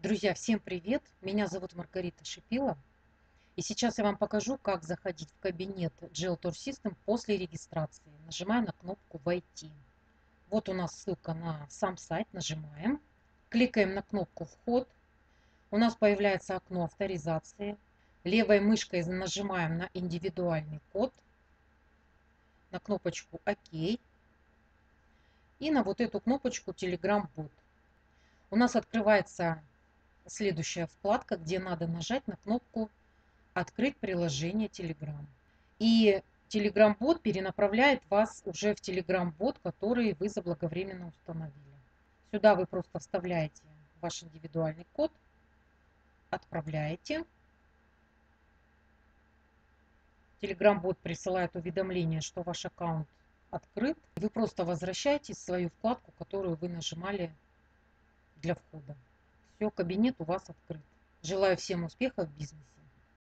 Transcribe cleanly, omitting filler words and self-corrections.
Друзья, всем привет! Меня зовут Маргарита Шипила. И сейчас я вам покажу, как заходить в кабинет Realtor System после регистрации. Нажимаю на кнопку «Войти». Вот у нас ссылка на сам сайт. Нажимаем. Кликаем на кнопку «Вход». У нас появляется окно авторизации. Левой мышкой нажимаем на индивидуальный код, на кнопочку «Ок» и на вот эту кнопочку Telegram Bot. У нас открывается следующая вкладка, где надо нажать на кнопку «Открыть приложение Telegram». И Telegram-бот перенаправляет вас уже в Telegram-бот, который вы заблаговременно установили. Сюда вы просто вставляете ваш индивидуальный код, отправляете. Telegram-бот присылает уведомление, что ваш аккаунт открыт. Вы просто возвращаетесь в свою вкладку, которую вы нажимали для входа. Все, кабинет у вас открыт. Желаю всем успехов в бизнесе.